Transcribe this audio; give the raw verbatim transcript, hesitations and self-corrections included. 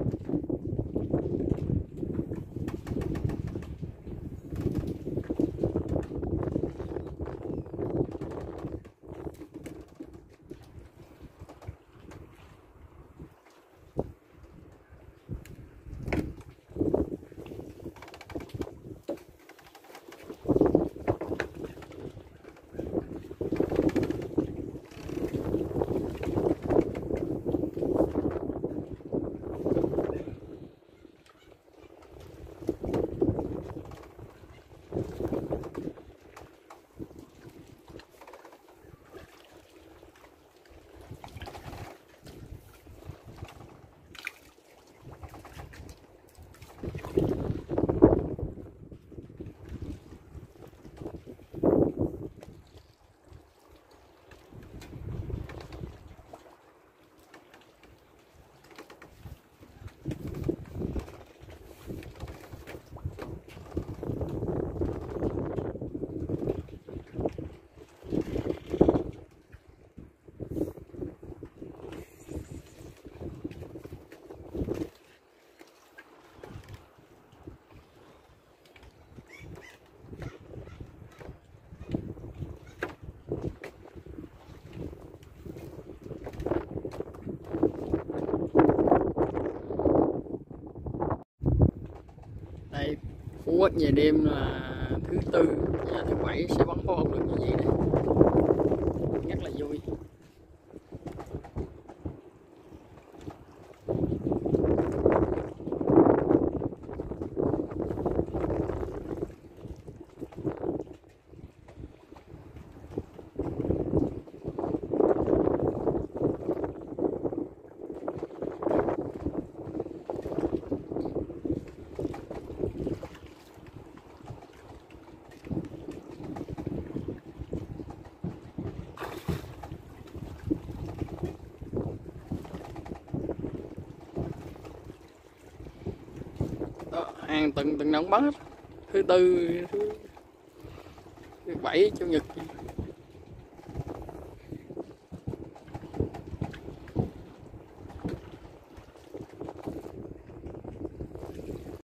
Đây, Phú Quốc về đêm là thứ tư và thứ bảy sẽ bắn pháo bông được như vậy này, rất là vui. Hàng từng từng đống bắn hết. Thứ tư, thứ, thứ bảy, chủ nhật.